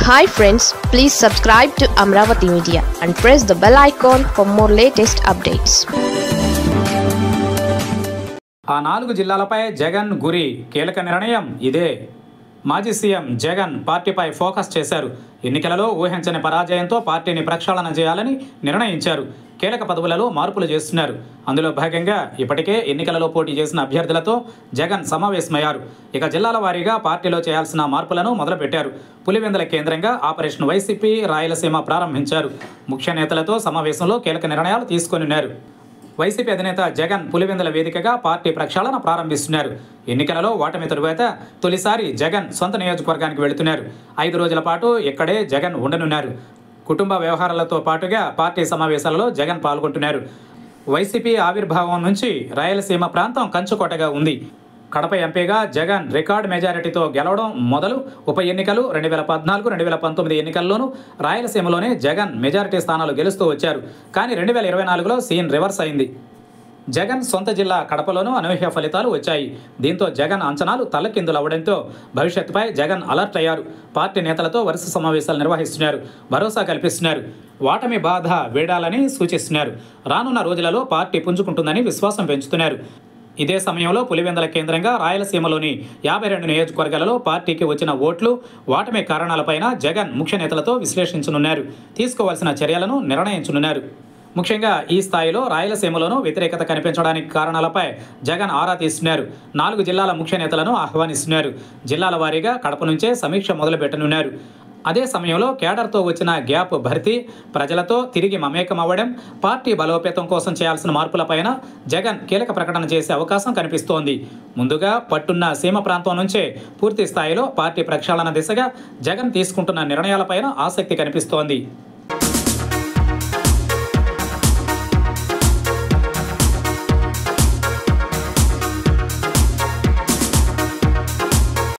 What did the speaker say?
Hi friends, please subscribe to Amravati Media and press the bell icon for more latest updates. ఆ 4 జిల్లాలపై జగన్ గురి కీలక నిర్ణయం ఇదే. మాజీ సీఎం జగన్ పార్టీపై ఫోకస్ చేశారు. ఎన్నికలలో ఊహించని పరాజయంతో పార్టీని ప్రక్షాళన చేయాలని నిర్ణయించారు. కీలక పదవులలో మార్పులు చేస్తున్నారు. అందులో భాగంగా ఇప్పటికే ఎన్నికలలో పోటీ చేసిన అభ్యర్థులతో జగన్ సమావేశమయ్యారు. ఇక జిల్లాల వారీగా పార్టీలో చేయాల్సిన మార్పులను మొదలుపెట్టారు. పులివెందుల కేంద్రంగా ఆపరేషన్ వైసీపీ రాయలసీమ ప్రారంభించారు. ముఖ్య నేతలతో సమావేశంలో కీలక నిర్ణయాలు తీసుకొనిన్నారు. వైసీపీ అధినేత జగన్ పులివెందుల వేదికగా పార్టీ ప్రక్షాళన ప్రారంభిస్తున్నారు. ఎన్నికలలో ఓటమి తరువాత తొలిసారి జగన్ సొంత నియోజకవర్గానికి వెళుతున్నారు. 5 రోజుల పాటు ఇక్కడే జగన్ ఉండనున్నారు. కుటుంబ వ్యవహారాలతో పాటుగా పార్టీ సమావేశాలలో జగన్ పాల్గొంటున్నారు. వైసీపీ ఆవిర్భావం నుంచి రాయలసీమ ప్రాంతం కంచుకోటగా ఉంది. కడప ఎంపీగా జగన్ రికార్డ్ మెజారిటీతో గెలవడం మొదలు ఉప ఎన్నికలు 2014, 2019 ఎన్నికల్లోనూ రాయలసీమలోనే జగన్ మెజారిటీ స్థానాలు గెలుస్తూ వచ్చారు. కానీ 2024లో సీన్ రివర్స్ అయింది. జగన్ సొంత జిల్లా కడపలోనూ అనూహ్య ఫలితాలు వచ్చాయి. దీంతో జగన్ అంచనాలు తల్లకిందులవ్వడంతో భవిష్యత్తుపై జగన్ అలర్ట్ అయ్యారు. పార్టీ నేతలతో వరుస సమావేశాలు నిర్వహిస్తున్నారు. భరోసా కల్పిస్తున్నారు. ఓటమి బాధ వీడాలని సూచిస్తున్నారు. రానున్న రోజులలో పార్టీ పుంజుకుంటుందని విశ్వాసం పెంచుతున్నారు. ఇదే సమయంలో పులివెందుల కేంద్రంగా రాయలసీమలోని 52 నియోజకవర్గాలలో పార్టీకి వచ్చిన ఓట్లు, ఓటమి కారణాలపైన జగన్ ముఖ్య నేతలతో విశ్లేషించనున్నారు. తీసుకోవాల్సిన చర్యలను నిర్ణయించనున్నారు. ముఖ్యంగా ఈ స్థాయిలో రాయలసీమలోనూ వ్యతిరేకత కనిపించడానికి కారణాలపై జగన్ ఆరా తీస్తున్నారు. 4 జిల్లాల ముఖ్య నేతలను ఆహ్వానిస్తున్నారు. జిల్లాల వారీగా కడప నుంచే సమీక్ష మొదలుపెట్టనున్నారు. అదే సమయంలో కేడర్తో వచ్చిన గ్యాప్ భర్తీ, ప్రజలతో తిరిగి మమేకం అవ్వడం, పార్టీ బలోపేతం కోసం చేయాల్సిన మార్పులపైన జగన్ కీలక ప్రకటన చేసే అవకాశం కనిపిస్తోంది. ముందుగా పట్టున్న సీమ ప్రాంతం నుంచే పూర్తి స్థాయిలో పార్టీ ప్రక్షాళన దిశగా జగన్ తీసుకుంటున్న నిర్ణయాలపైన ఆసక్తి కనిపిస్తోంది.